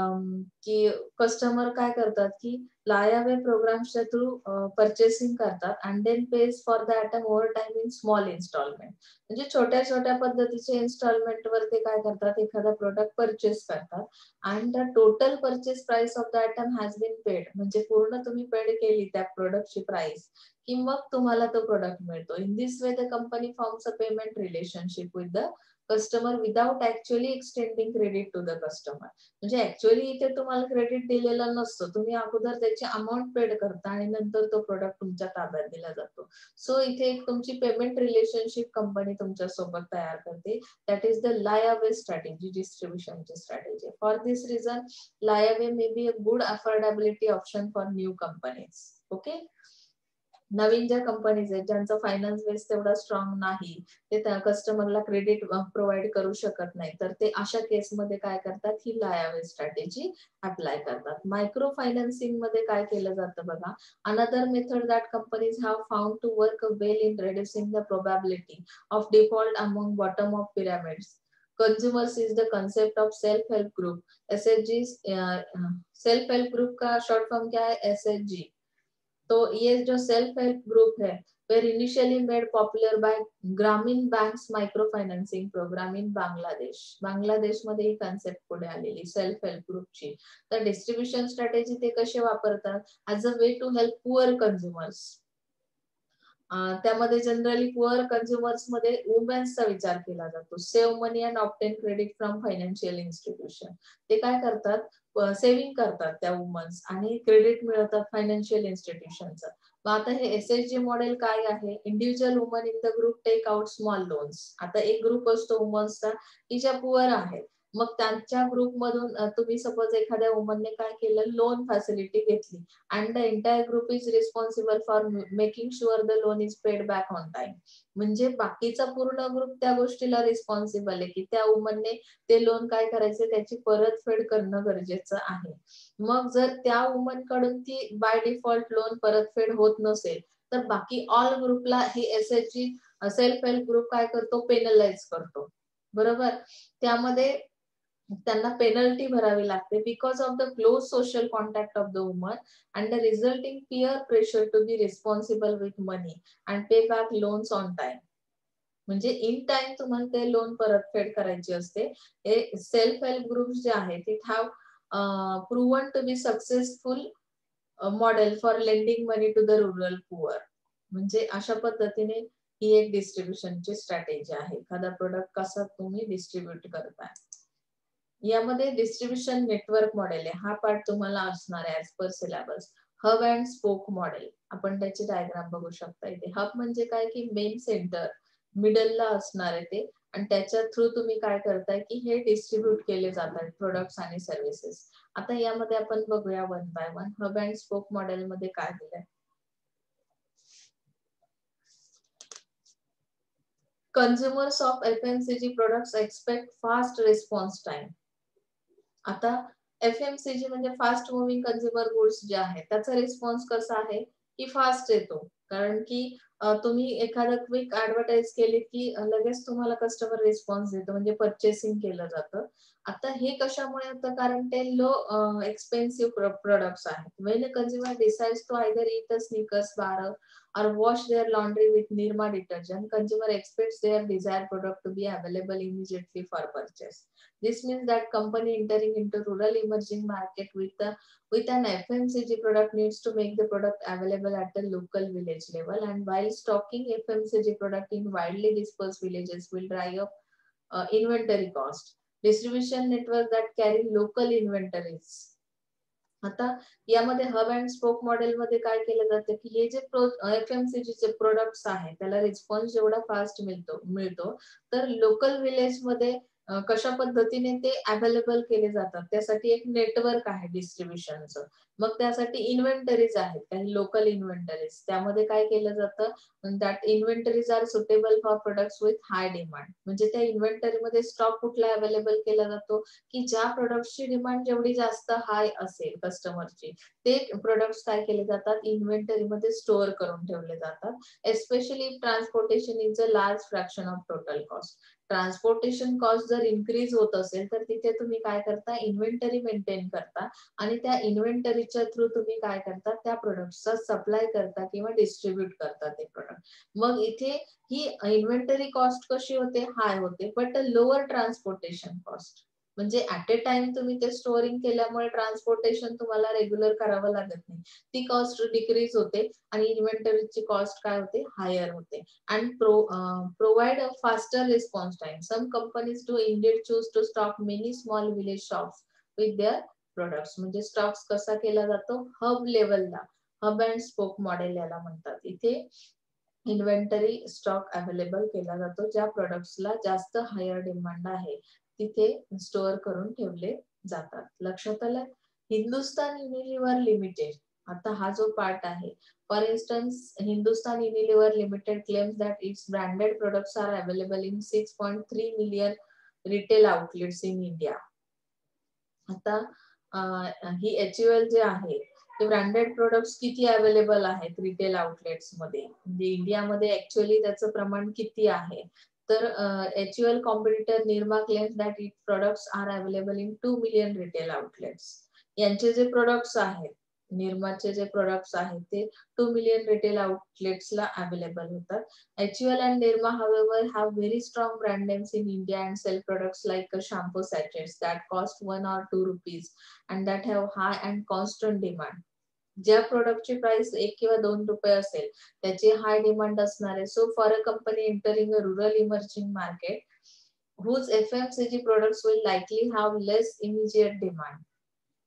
[SPEAKER 1] की customer काय करतात की लायावे प्रोग्राम्सच्या थ्रू परचेसिंग करतात and then pays for the item over time in small installment. म्हणजे छोट्या छोट्या पद्धतीचे इन्स्टॉलमेंट वर ते काय करतात, एखादा प्रोडक्ट परचेस करतात and the total purchase price of the item has been paid. म्हणजे पूर्ण तुम्ही पेड केली त्या प्रोडक्टची प्राइस की मग तुम्हाला तो प्रोडक्ट मिळतो. In this way the company forms a payment relationship with the customer without actually extending credit to the customer. म्हणजे ऍक्च्युअली इथे तुम्हाला क्रेडिट दिलेलं नसतं, तुम्ही अगोदर त्याची अमाऊंट पेड करता आणि नंतर तो प्रोडक्ट तुमच्या ताब्यात दिला जातो. सो इथे एक तुमची पेमेंट रिलेशनशिप कंपनी तुमच्या सोबत तयार करते. That is the layaway strategy, डिस्ट्रीब्युशनची strategy. For this reason layaway may be a good affordability option for new companies. Okay, नवीन ज्या कंपनीज आहेत ज्यांचा फायनान्स बेस तेवढा स्ट्रॉंग नाही, ते त्या कस्टमरला क्रेडिट प्रोव्हाइड करू शकत नाही, तर ते अशा केसमध्ये काय करतात, ही लायावे स्ट्रॅटेजी अप्लाय करतात. मायक्रो फायनान्सिंग मध्ये काय केलं जातं बघा. Another method that companies have found to work well in reducing the probability of default among bottom of pyramids consumers is the concept of self help group. S H G, self help group का short form क्या है, S H जी. तो ये जो self help group है were initially made popular by Grameen banks micro financing program in Bangladesh. Bangladesh मध्ये ही concept पुढे आलेली सेल्फ हेल्प ग्रुपची. तर डिस्ट्रीब्युशन स्ट्रॅटेजी ते कसे वापरतात, as a way to help poor consumers. त्यामध्ये जनरली पुअर कंझ्युमर्स मध्ये वुमेन्सचा विचार केला जातो. Save money and obtain credit from financial institution. ते काय करतात, सेव्हिंग करतात त्या वुमन्स आणि क्रेडिट मिळवतात फायनान्शियल इन्स्टिट्यूशनचं. मग आता हे एसएचजी मॉडेल काय आहे, individual woman in the group take out small loans. आता एक ग्रुप असतो वुमन्सचा की ज्या पुअर आहेत, मग त्यांच्या ग्रुपमधून तुम्ही सपोज एखाद्या वुमनने काय केलं, लोन फॅसिलिटी घेतली and the entire group is responsible for making sure the loan is paid back on time. म्हणजे बाकीचा पूर्ण ग्रुप त्या गोष्टीला रिस्पॉन्सिबल आहे की त्या वुमनने ते लोन काय करायचे, त्याची परतफेड करणं गरजेचं आहे. मग जर त्या वुमन कडून ती बाय डिफॉल्ट लोन परतफेड होत नसेल तर बाकी ऑल ग्रुपला हे एसएचजी सेल्फ हेल्प ग्रुप काय करतो, पेनलाइज करतो. बरोबर. त्यामध्ये त्यांना पेनल्टी भरावी लागते because of the close social contact of the woman and the resulting peer pressure to be responsible with money and pay back loans on time. म्हणजे in time तुम्हाला ते लोन परतफेड करायची असते. हे सेल्फ हेल्प ग्रुप्स जे आहेत it have proven to be successful model for lending money to the rural poor. म्हणजे अशा पद्धतीने ही एक डिस्ट्रीब्युशनची स्ट्रॅटेजी आहे. एखादा प्रोडक्ट कसा तुम्ही डिस्ट्रीब्यूट करताय. यामध्ये डिस्ट्रीब्युशन नेटवर्क मॉडेल आहे, हा पार्ट तुम्हाला असणार आहे as per syllabus. Hub and spoke model, आपण त्याची डायग्राम बघू शकता इथे. हब म्हणजे काय की मेन सेंटर मिडलला असणार आहे ते, आणि त्याच्या थ्रू तुम्ही काय करताय की हे डिस्ट्रीब्यूट केले जातात प्रोडक्ट्स आणि सर्व्हिसेस. आता यामध्ये आपण बघूया one by one. Hub and spoke model मध्ये काय दिलंय. Consumers of F M C G products expect fast response time. आता एफ एम सी जी म्हणजे फास्ट मुव्हिंग कन्झ्युमर गुड्स जे आहे त्याचा रिस्पॉन्स कसा आहे की फास्ट येतो. कारण की तुम्ही एखादा क्विक ऍडव्हर्टाइज केली की लगेच तुम्हाला कस्टमर रिस्पॉन्स देतो, म्हणजे परचेसिंग केलं जातं. आता हे कशामुळे होतं, कारण ते लो एक्सपेन्सिव्ह प्रोडक्ट्स आहेत. When a consumer decides to either eat a Snickers bar or wash their laundry with Nirma detergent, consumer expects their desired product to be available immediately for purchase. This means that company entering into rural emerging market with a, with an F M C G product needs to make the product available at the local village level, and while stocking F M C G product in widely dispersed villages will drive up uh, inventory cost. Distribution network that carry local inventories. आता यामध्ये hub and spoke model मध्ये काय केलं जातं की हे जे FMCG चे प्रोडक्ट्स आहेत त्याला रिस्पॉन्स जेवढा फास्ट मिळतो मिळतो तर लोकल विलेज मध्ये कशा पद्धतीने ते अवेलेबल केले जातात त्यासाठी एक नेटवर्क आहे डिस्ट्रीब्युशनचं. मग त्यासाठी इन्व्हेंटरीज आहेत, काही लोकल इन्व्हेंटरीज. त्यामध्ये काय केलं जातं, that inventories are suitable for products with high demand. म्हणजे त्या इन्व्हेंटरीमध्ये स्टॉक कुठला अवेलेबल केला जातो की ज्या प्रोडक्ट्सची डिमांड जेवढी जास्त हाय असेल कस्टमरची ते प्रोडक्ट्स काय केले जातात, इन्व्हेंटरीमध्ये स्टोअर करून ठेवले जातात. Especially transportation is a large fraction of total cost. Transportation cost जर इन्क्रीज होत असेल तर तिथे तुम्ही काय करता, इन्व्हेंटरी मेंटेन करता आणि त्या इन्व्हेंटरीच्या थ्रू तुम्ही काय करता, त्या प्रोडक्टचा सप्लाय करता किंवा डिस्ट्रीब्यूट करता ते प्रोडक्ट. मग इथे ही इन्व्हेंटरी कॉस्ट कशी होते, हाय होते, बट लोअर ट्रान्सपोर्टेशन कॉस्ट. म्हणजे ऍट ए टाइम तुम्ही ते स्टोअरिंग केल्यामुळे ट्रान्सपोर्टेशन तुम्हाला रेग्युलर करावं लागत नाही, ती कॉस्ट डिक्रीज होते आणि इन्व्हेंटरीची कॉस्ट काय होते, हायर होते. And pro, uh, provide a faster response time. Some companies do indeed choose to stock many small village shops with their products. म्हणजे स्टॉक्स कसा केला जातो, हब लेवलला. हब अँड स्पोक मॉडेल याला म्हणतात. इथे इन्व्हेंटरी स्टॉक अवेलेबल केला जातो, ज्या प्रोडक्ट्सला जास्त हायर डिमांड आहे तिथे स्टोअर करून ठेवले जातात. लक्षात आलं. हिंदुस्तान युनिलिव्हर लिमिटेड, आता हा जो पार्ट आहे, for instance Hindustan Unilever Limited claims that its branded products are available in six point three million retail outlets in India. आता ही एच यू एल जे आहे ते ब्रँडेड प्रोडक्ट्स किती अवेलेबल आहेत रिटेल आउटलेट्स मध्ये, म्हणजे इंडियामध्ये ऍक्च्युअली त्याचं प्रमाण किती आहे, तर H U L competitor Nirma claims that it products are available in two million retail outlets. यांचे जे प्रोडक्ट्स आहेत, निरमाचे जे प्रोडक्ट्स आहेत ते टू मिलियन रिटेल आउटलेट्सला अवेलेबल होतात. H U L and Nirma, however, have very strong brand names in India and sell products like shampoo sachets that cost one or two rupees and that have high and constant demand. ज्या प्रोडक्टची price एक किंवा दोन रुपये असेल त्याची हाय demand असणार आहे. So for a company entering a rural emerging market whose F M C G products will likely have less immediate demand.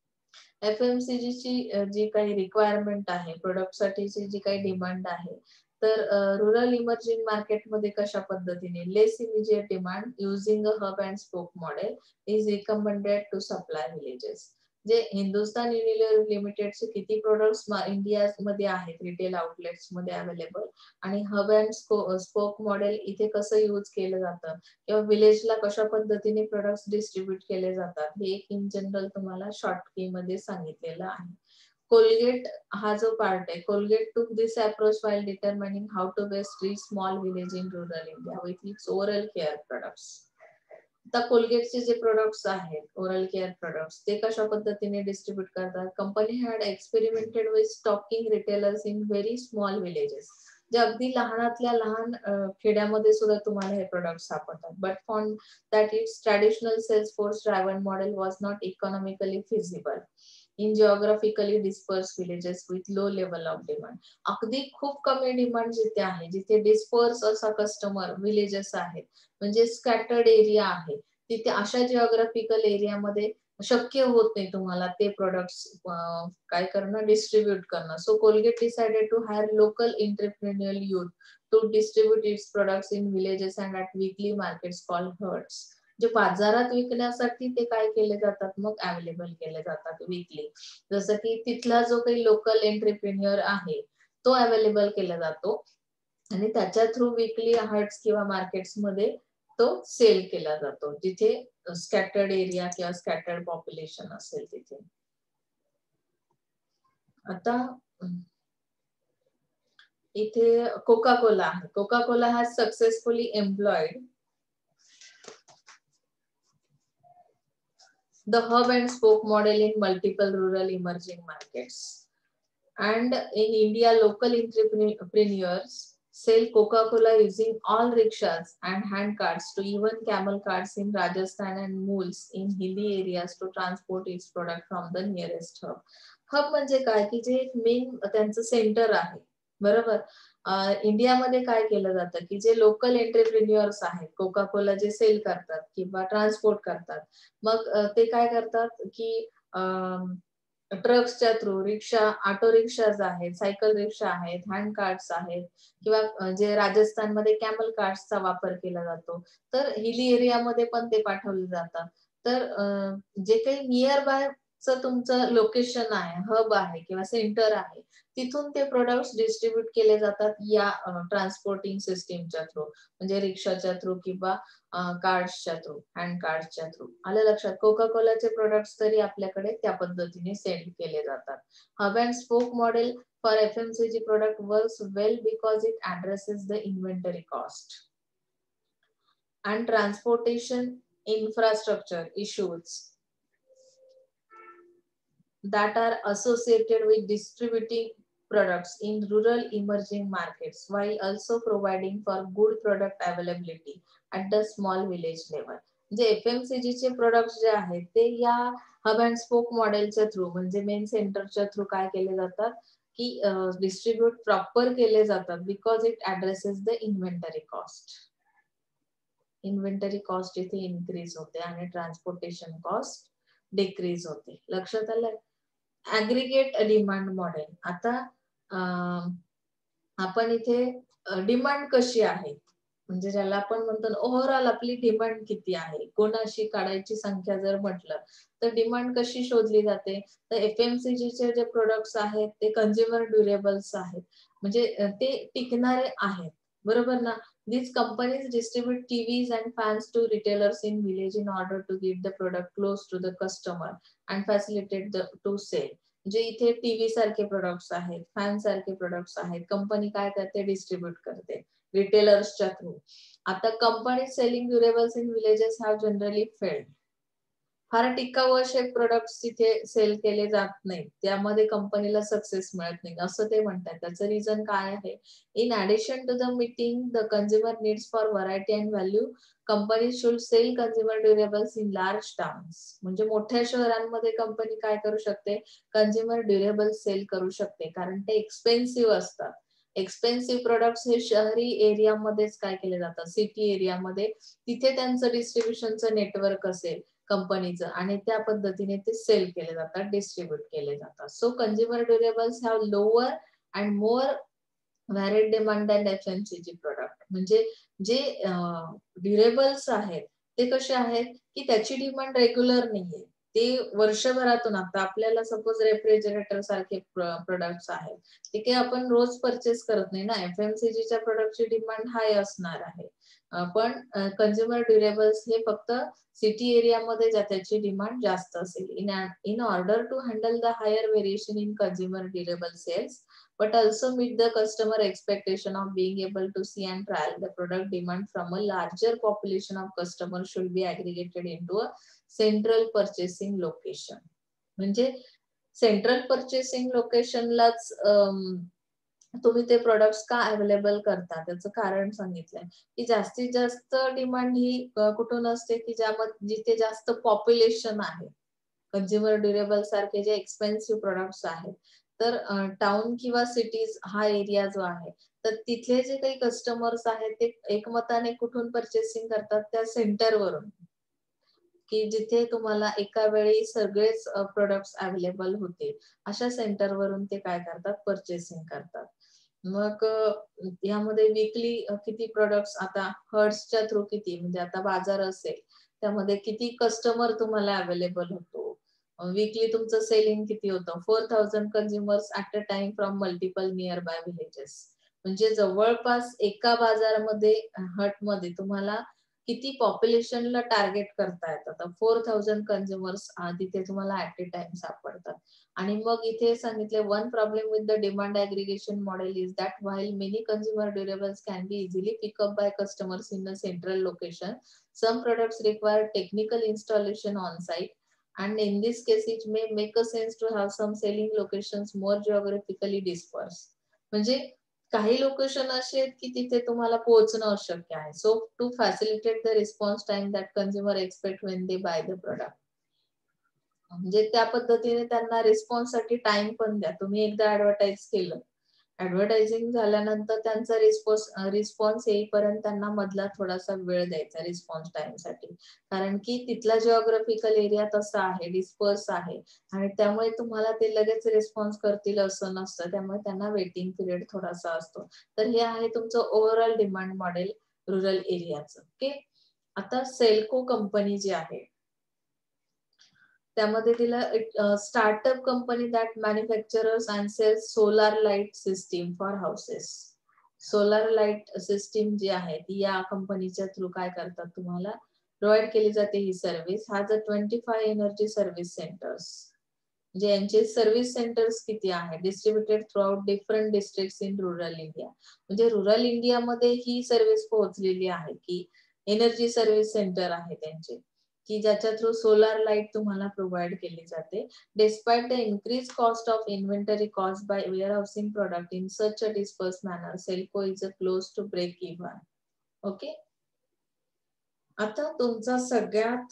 [SPEAKER 1] F M C G ची जी काही रिक्वायरमेंट आहे, प्रोडक्ट साठीची जी काही डिमांड आहे तर रुरल इमर्जिंग मार्केटमध्ये कशा पद्धतीने less immediate demand using a hub and spoke model is recommended to supply villages. जे हिंदुस्तान युनिलिव्हर लिमिटेडचे किती प्रोडक्ट्स इंडियामध्ये आहेत रिटेल आउटलेट्स मध्ये अवेलेबल, आणि हब अँड स्पोक मॉडेल इथे कसं यूज केलं जातं किंवा विलेजला कशा पद्धतीने प्रोडक्ट्स डिस्ट्रीब्यूट केले जातात हे एक इन जनरल तुम्हाला शॉर्ट की मध्ये सांगितलेलं आहे. कोलगेट हा जो पार्ट आहे, Colgate took this approach while determining how to best reach small village in rural India with its oral care products. आता कोलगेटचे जे प्रोडक्ट्स आहेत ओरल केअर प्रोडक्ट्स ते कशा पद्धतीने डिस्ट्रीब्यूट करतात. Company had experimented with stocking retailers in very small villages. जे अगदी लहानातल्या लहान खेड्यामध्ये सुद्धा तुम्हाला हे प्रोडक्ट सापडतात. But found that its traditional sales force driven model was not economically feasible in geographically disperse villages with low level of demand. अगदी खूप कमी डिमांड जिथे आहे, जिथे डिस्पर्स असा कस्टमर विलेजेस आहेत म्हणजे स्कॅटर्ड एरिया आहे, तिथे अशा जिओग्राफिकल एरियामध्ये शक्य होत नाही तुम्हाला ते प्रोडक्ट्स काय करणं डिस्ट्रीब्यूट करणं. So Colgate decided to hire local entrepreneurial youth to distribute its products in villages and at weekly markets called haats. जे बाजारात विकण्यासाठी ते काय केले जातात मग अवेलेबल केले जातात वीकली. जसं की तिथला जो काही लोकल एंटरप्रेन्युअर आहे तो अवेलेबल केला जातो आणि त्याच्या थ्रू वीकली हर्ट्स किंवा मार्केट्स मध्ये तो सेल केला जातो जिथे स्कॅटर्ड एरिया किंवा स्कॅटर्ड पॉप्युलेशन असेल तिथे. आता इथे कोका कोला आहे. Coca Cola has successfully employed the hub and spoke model in multiple rural emerging markets. And in India, local entrepreneurs sell Coca-Cola using all rickshaws and hand carts to even camel carts in Rajasthan and mules in hilly areas to transport its product from the nearest hub. Hub म्हणजे काय की जे एक main त्यांचं centre आहे बरोबर. इंडियामध्ये काय केलं जातं की जे लोकल एंटरप्रेन्युअर्स आहेत कोका कोला जे सेल करतात किंवा ट्रान्सपोर्ट करतात मग ते काय करतात की ट्रक्सच्या थ्रू रिक्षा ऑटो रिक्षाज आहेत, सायकल रिक्षा आहेत, हँड कार्ट्स आहेत किंवा जे राजस्थानमध्ये कॅमल कार्ट्सचा वापर केला जातो तर हिली एरियामध्ये पण ते पाठवले जातात. तर जे काही नियर बाय तुमचं लोकेशन आहे हब आहे किंवा सेंटर आहे तिथून ते प्रोडक्ट्स डिस्ट्रीब्यूट केले जातात या ट्रान्सपोर्टिंग सिस्टीमच्या थ्रू म्हणजे रिक्षाच्या थ्रू किंवा कार्ड्सच्या थ्रू हँड कार्ड्सच्या थ्रू. आलं लक्षात. कोका कोलाचे प्रोडक्ट्स तरी आपल्याकडे त्या पद्धतीने सेल केले जातात. Hub and spoke model for FMCG product works well because it addresses the inventory cost and transportation infrastructure issues that are associated with distributing products in rural emerging markets while also providing for good product availability at the small village level. जे FMCG चे products जे आहेत ते या hub and spoke मॉडेलच्या through म्हणजे main सेंटरच्या through काय केले जातात की डिस्ट्रीब्यूट प्रॉपर केले जातात because it addresses the inventory cost. Inventory cost इथे इन्क्रीज होते आणि ट्रान्सपोर्टेशन कॉस्ट डिक्रीज होते. लक्षात आलं. Aggregate demand model. आता आपण इथे डिमांड कशी आहे म्हणजे ज्याला आपण म्हणतो ओव्हरऑल आपली डिमांड किती आहे कोणाशी काढायची संख्या जर म्हटलं तर डिमांड कशी शोधली जाते तर एफएमसीजी चे जे प्रोडक्ट्स आहेत ते कंझ्युमर ड्युरेबल्स आहेत म्हणजे ते टिकणारे आहेत बरोबर ना. These companies distribute T Vs and fans to retailers in village in order to get the product close to the customer and facilitate the to sale. जे इथे टीव्ही सारखे प्रोडक्ट्स आहेत, फॅन सारखे प्रोडक्ट्स आहेत, कंपनी काय करते distribute करते रिटेलर्सच्या थ्रू. आता company selling durables in villages have generally failed. फार टिकाऊ असे प्रोडक्ट्स तिथे सेल केले जात नाहीत त्यामध्ये कंपनीला सक्सेस मिळत नाही असं ते म्हणतात. त्याचं रिझन काय आहे. In addition to the meeting the consumer needs for variety and value company should sell consumer durables in large towns. म्हणजे मोठ्या शहरांमध्ये कंपनी काय करू शकते कंझ्युमर ड्युरेबल्स सेल करू शकते कारण ते एक्सपेन्सिव्ह असतात. एक्सपेन्सिव्ह प्रोडक्ट्स हे शहरी एरियामध्येच काय केले जातात सिटी एरियामध्ये तिथे त्यांचं डिस्ट्रीब्युशनचं नेटवर्क असेल कंपनीचं आणि त्या पद्धतीने ते सेल केले जातात डिस्ट्रीब्यूट केले जातात. So consumer durables have lower and more varied demand and FMCG product म्हणजे जे ड्युरेबल्स आहेत ते कसे आहेत की त्याची डिमांड रेग्युलर नाहीये, ते वर्षभरातून. आता आपल्याला सपोज रेफ्रिजरेटर सारखे प्रोडक्ट्स आहेत, ते काही आपण रोज परचेस करत नाही ना. एफएमसीजीच्या प्रोडक्टची डिमांड हाय असणार आहे, पण कन्झ्युमर ड्युरेबल्स हे फक्त सिटी एरियामध्ये त्याची डिमांड जास्त असेल. In in order to handle the higher variation in consumer durable sales but also meet the customer expectation of being able to see and trial the product demand from a larger population of customers should be aggregated into a central purchasing location. म्हणजे central purchasing लोकेशनलाच तुम्ही ते products का available करता, त्याचं कारण सांगितलंय की जास्तीत जास्त डिमांड ही कुठून असते की ज्यामध्ये जिथे जास्त पॉप्युलेशन आहे. कन्झ्युमर ड्युरेबल सारखे जे एक्सपेन्सिव्ह प्रोडक्ट्स आहेत, तर टाउन किंवा सिटीज हा एरिया जो आहे, तर तिथले जे काही कस्टमर्स आहेत ते एकमताने कुठून परचेसिंग करतात, त्या सेंटरवरून, की जिथे तुम्हाला एका वेळी सगळेच प्रोडक्ट्स अवेलेबल होते, अशा सेंटरवरून ते काय करतात, परचेसिंग करतात. मग यामध्ये वीकली किती प्रोडक्ट्स, आता हर्ट्सच्या थ्रू किती, म्हणजे आता बाजार असेल त्यामध्ये किती कस्टमर तुम्हाला अवेलेबल होतो, वीकली तुमचं सेलिंग किती होतं, four thousand consumers at a time from multiple nearby villages. म्हणजे जवळपास एका बाजारामध्ये हटमध्ये तुम्हाला किती पॉप्युलेशनला टार्गेट करता येतं, तर फोर थाउजंड कन्झ्युमर्स तिथे तुम्हाला ऍट अ टाइम सापडतात. आणि मग इथे सांगितले one problem with the demand aggregation model is that while many consumer durables can be easily pick up by customers in a central location, some products require technical installation on site, and in this case it may make a sense to have some selling locations more geographically dispersed. म्हणजे काही location असे आहेत की तिथे तुम्हाला पोहोचणं अशक्य आहे. So to facilitate the response time that consumer expect when they buy the product, म्हणजे त्या पद्धतीने त्यांना रिस्पॉन्स साठी टाइम पण द्या. तुम्ही एकदा ऍडव्हर्टाइज केलं, ऍडव्हर्टायझिंग झाल्यानंतर त्यांचा रिस्पॉन्स रिस्पॉन्स येईपर्यंत त्यांना मधला थोडासा वेळ द्यायचा रिस्पॉन्स टाइमसाठी, कारण की तिथला जिओग्राफिकल एरिया तसा आहे, डिस्पर्स आहे, आणि त्यामुळे तुम्हाला ते लगेच रिस्पॉन्स करतील असं नसतं, त्यामुळे त्यांना वेटिंग पिरियड थोडासा असतो. तर हे आहे तुमचं ओव्हरऑल डिमांड मॉडेल रुरल एरियाचं. ओके, आता सेल्को कंपनी जी आहे त्यामध्ये तिला startup company that manufacturers and sales solar light system for houses. Solar light system जी आहे ती या कंपनीच्या थ्रू काय करतात, तुम्हाला प्रोव्हाइड केली जाते ही सर्व्हिस. हा जर twenty five energy service centres, म्हणजे यांचे सर्व्हिस सेंटर्स किती आहे, distributed throughout different districts in rural India. म्हणजे रुरल इंडियामध्ये ही सर्व्हिस पोहोचलेली आहे की एनर्जी सर्व्हिस सेंटर आहे त्यांचे, की ज्याच्या थ्रू सोलार लाईट तुम्हाला प्रोव्हाइड केली जाते. Despite the increase cost of inventory cost by warehousing product in such a disperse manner, Selco is a close to break even. Okay, आता तुमचा सगळ्यात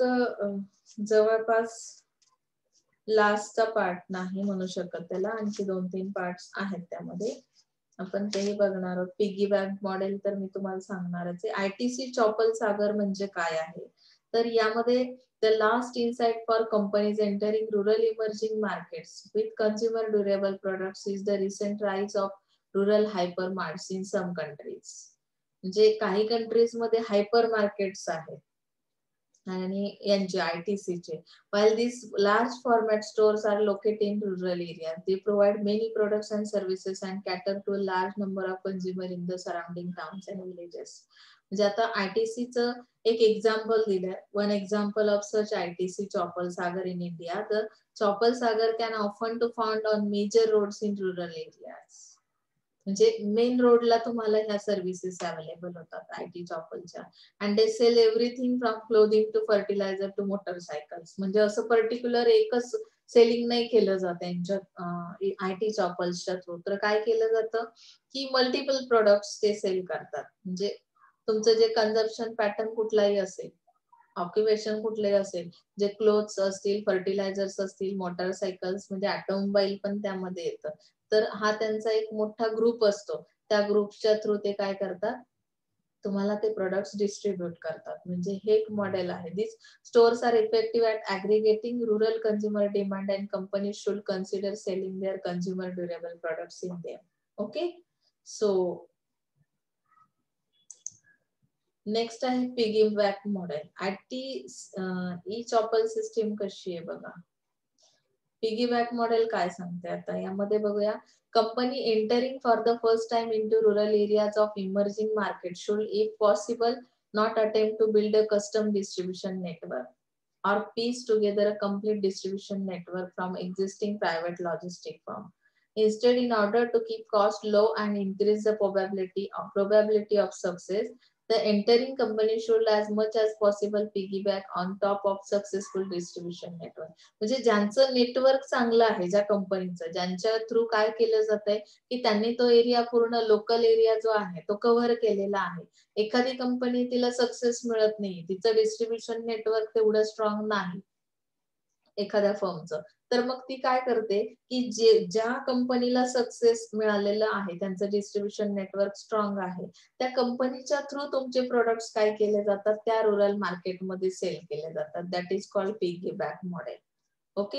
[SPEAKER 1] जवळपास लास्टचा पार्ट नाही म्हणू शकत त्याला, आणखी दोन तीन पार्ट्स आहेत त्यामध्ये, आपण तेही बघणार आहोत. पिगी बँक मॉडेल तर मी तुम्हाला सांगणारच आहे. आयटीसी चॉपल सागर म्हणजे काय आहे, तर यामध्ये the last insight for companies entering rural emerging markets with consumer durable products is the recent rise of rural hypermarts in some countries. म्हणजे काही कंट्रीज मध्ये हायपर मार्केट्स आहेत आणि यांचे आयटीसीचे. While these large format stores are located in rural areas, they provide many products and services and cater to a large number of consumers in the surrounding towns and villages. म्हणजे आता आयटीसीचं एक example दिलंय. One example of such ITC Choupal Sagar in India. The Choupal Sagar can often to found on major roads in rural areas. म्हणजे main रोडला तुम्हाला ह्या services available होतात IT चॉपलच्या. And they sell everything from clothing to fertilizer to motorcycles. म्हणजे असं particular एकच selling नाही केलं जात यांच्या आयटी चॉपल्सच्या थ्रू. तर काय केलं जातं की मल्टिपल प्रोडक्ट्स ते सेल करतात. म्हणजे तुमचं जे कन्झम्पशन पॅटर्न कुठलाही असेल, ऑक्युपेशन कुठलेही असेल, जे क्लोथ्स असतील, फर्टिलायझर्स असतील, मोटरसायकल्स, म्हणजे ऑटोमोबाईल पण त्यामध्ये येतं, तर हा त्यांचा एक मोठा ग्रुप असतो. त्या ग्रुपच्या थ्रू ते काय करतात, तुम्हाला ते प्रोडक्ट्स डिस्ट्रीब्यूट करतात. म्हणजे हे एक मॉडेल आहे. This stores are effective at aggregating rural consumer demand and companies should consider selling their consumer durable products in them. Okay, so next आहे piggyback model. ITC Choupal system कशी आहे बघा. Piggy back model काय सांगते आता यामध्ये बघूया. Company entering for the first time into rural areas of emerging market should if possible not attempt to build a custom distribution network or piece together a complete distribution network from existing private logistic firm. Instead, in order to keep cost low and increase the probability of probability of success, the entering company should as much as possible piggyback on top of successful distribution network. म्हणजे ज्यांचं network चांगलं आहे, ज्या कंपनीचं, ज्यांच्या through काय केलं जातंय की त्यांनी तो एरिया पूर्ण लोकल एरिया जो आहे तो कव्हर केलेला आहे. एखादी कंपनी तिला सक्सेस मिळत नाही, तिचं डिस्ट्रीब्युशन नेटवर्क तेवढं स्ट्रॉंग नाही एखाद्या फर्मचं, तर मग ती काय करते की जे ज्या कंपनीला सक्सेस मिळालेलं आहे, त्यांचं डिस्ट्रीब्युशन नेटवर्क स्ट्रॉंग आहे, त्या कंपनीच्या थ्रू तुमचे प्रोडक्ट्स काय केले जातात, त्या रुरल मार्केटमध्ये सेल केले जातात. That is called piggyback model. Okay.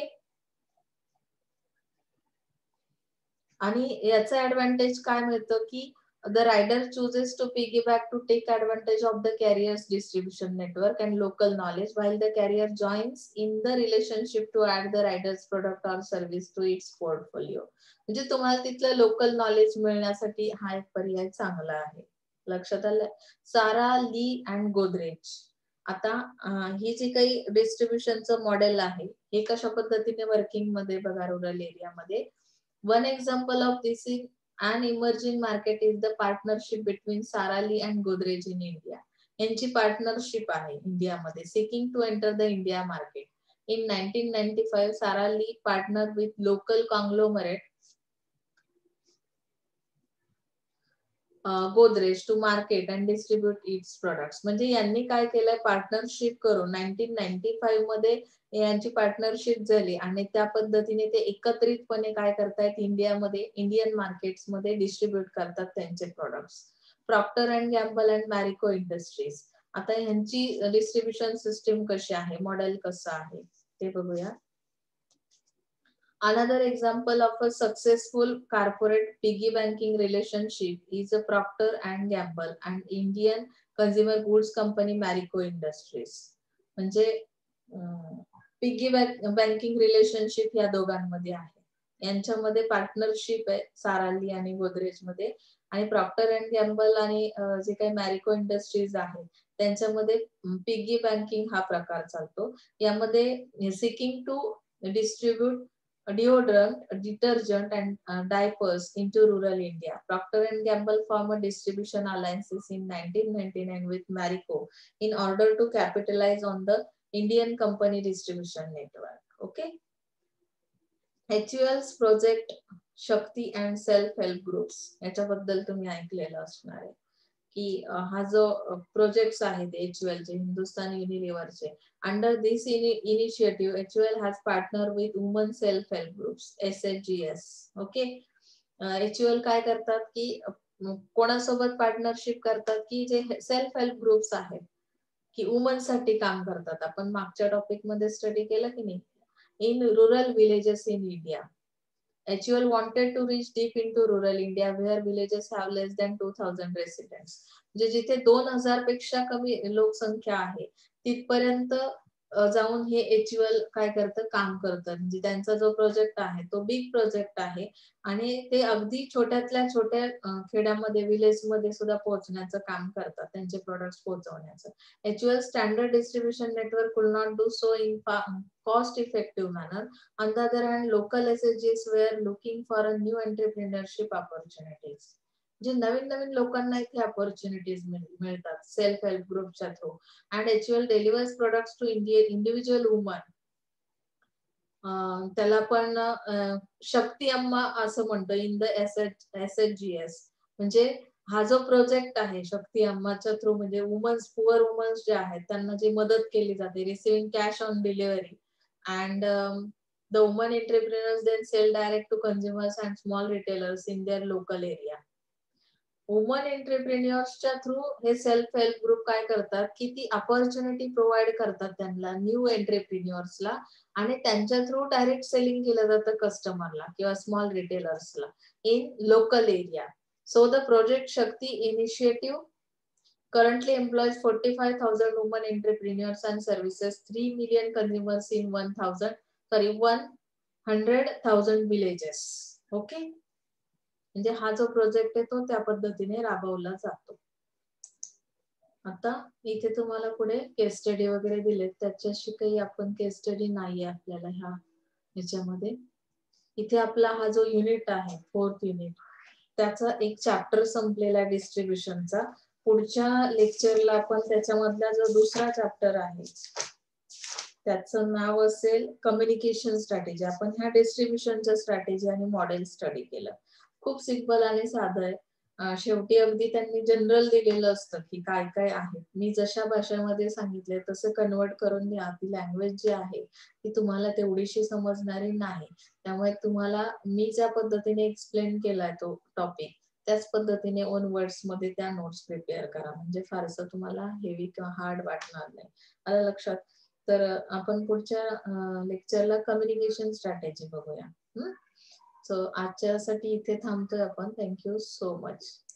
[SPEAKER 1] आणि याचा ऍडव्हान्टेज काय मिळतं की the rider chooses to piggyback to take advantage of the carrier's distribution network and local knowledge, while the carrier joins in the relationship to add the rider's product or service to its portfolio. म्हणजे तुम्हाला तिथलं local knowledge मिळण्यासाठी हा एक पर्याय चांगला आहे. लक्षात आलं. Sara Lee and Godrej. आता ही जी काही डिस्ट्रीब्युशनचं मॉडेल आहे हे कशा पद्धतीने वर्किंग मध्ये बघा रुरल एरियामध्ये. One example of this is an emerging market is the partnership between Sara Lee and Godrej in India. यांची पार्टनरशिप आहे इंडियामध्ये, seeking to enter the India market. In nineteen ninety-five, Sara Lee partnered with local conglomerate uh, Godrej to market and distribute its products. म्हणजे यांनी काय केलंय, partnership करून nineteen ninety five मध्ये यांची पार्टनरशिप झाली आणि त्या पद्धतीने ते एकत्रितपणे काय करतायत, इंडियामध्ये इंडियन मार्केट्स मध्ये डिस्ट्रीब्यूट करतात त्यांचे products. Procter and Gamble and Marico Industries. आता यांची डिस्ट्रीब्युशन सिस्टीम कशी आहे, मॉडेल कसं आहे ते बघूया. Another example of a successful corporate piggy banking relationship is a Procter and Gamble and Indian consumer goods company Marico Industries. म्हणजे पिगी बँकिंग रिलेशनशिप या दोघांमध्ये आहे. यांच्यामध्ये पार्टनरशिप आहे सारा ली आणि गोदरेज मध्ये, आणि प्रॉक्टर अँड गॅम्बल आणि जे काही मॅरिको इंडस्ट्रीज आहे त्यांच्यामध्ये पिगी बँकिंग हा प्रकार चालतो. यामध्ये seeking to distribute deodorant, detergent and uh, diapers into rural India. Procter and Gamble formed a distribution alliances in nineteen ninety-nine with Marico in order to capitalize on the Indian company distribution network. Okay. H U L's project Shakti and self help groups याच्याबद्दल तुम्ही ऐकलेलं असणार आहे की हा जो projects आहेत H U L चे, हिंदुस्तान युनिलिव्हरचे, under this initiative H U L has partner with woman self help groups S H G s. Okay. H U L काय करतात की कोणासोबत पार्टनरशिप करतात की जे सेल्फ हेल्प ग्रुप्स आहेत की वुमन साठी काम करतात. आपण मागच्या टॉपिक मध्ये स्टडी केलं की नाही, in rural villages in India. H U L wanted to reach deep into rural India where villages have less than two thousand residents. म्हणजे जिथे दोन हजार पेक्षा कमी लोकसंख्या आहे तिथपर्यंत जाऊन हे एच यू एल काय करतं, काम करतं. म्हणजे त्यांचा जो प्रोजेक्ट आहे तो बिग प्रोजेक्ट आहे आणि ते अगदी छोट्यातल्या छोट्या खेड्यामध्ये विलेज मध्ये सुद्धा पोहोचण्याचं काम करतात, त्यांचे प्रोडक्ट्स पोहोचवण्याचं. H U L standard distribution network could not do so in cost effective manner. On the other hand, local S H Gs were looking for a new entrepreneurship opportunities. जे नवीन नवीन लोकांना इथे opportunities मिळतात self help ग्रुपच्या through. and H U L delivers products to individual women. त्याला पण शक्ती अम्मा असं म्हणतो in the S H G s. म्हणजे हा जो प्रोजेक्ट आहे शक्ती अम्माच्या थ्रू म्हणजे वुमन्स, पुअर वुमन्स जे आहेत त्यांना जी मदत केली जाते, receiving cash on delivery, and um, the women entrepreneurs then sell direct to consumers and small retailers in their local area. Woman एंटरप्रेन्युअर्सच्या थ्रू हे सेल्फ हेल्प ग्रुप काय करतात की ती अपॉर्च्युनिटी प्रोव्हाइड करतात त्यांना, न्यू एंटरप्रेन्युअर्सला, आणि त्यांच्या थ्रू डायरेक्ट सेलिंग केलं जातं कस्टमरला किंवा स्मॉल रिटेलर्सला in local area. So the Project Shakti initiative currently employs forty-five thousand women entrepreneurs and services three million consumers in one thousand, sorry, one hundred thousand villages. ओके, म्हणजे हा जो project आहे तो त्या पद्धतीने राबवला जातो. आता इथे तुम्हाला पुढे केस स्टडी वगैरे दिलेत, त्याच्याशी काही आपण केस स्टडी नाहीये आपल्याला ह्या ह्याच्यामध्ये. इथे आपला हा जो युनिट आहे फोर्थ युनिट, त्याचा एक चॅप्टर संपलेला आहे डिस्ट्रीब्युशनचा. पुढच्या लेक्चरला आपण त्याच्यामधला जो दुसरा चॅप्टर आहे त्याचं नाव असेल कम्युनिकेशन स्ट्रॅटेजी. आपण ह्या डिस्ट्रीब्युशनच्या स्ट्रॅटेजी आणि मॉडेल स्टडी केलं. खूप सिंपल आणि साधं आहे. शेवटी अगदी त्यांनी जनरल दिलेलं असतं की काय काय आहे. मी जशा भाषेमध्ये सांगितले तसं कन्वर्ट करून द्या. ती लँग्वेज जी आहे ती तुम्हाला तेवढीशी समजणारी नाही. त्यामुळे तुम्हाला मी ज्या पद्धतीने एक्सप्लेन केलाय तो टॉपिक त्याच पद्धतीने ओन वर्ड्स मध्ये त्या नोट्स प्रिपेअर करा, म्हणजे फारसं तुम्हाला हेवी किंवा हार्ड वाटणार नाही. आलं लक्षात? तर आपण पुढच्या लेक्चरला कम्युनिकेशन स्ट्रॅटेजी बघूया. सो आजच्यासाठी इथे थांबतोय आपण. Thank you so much.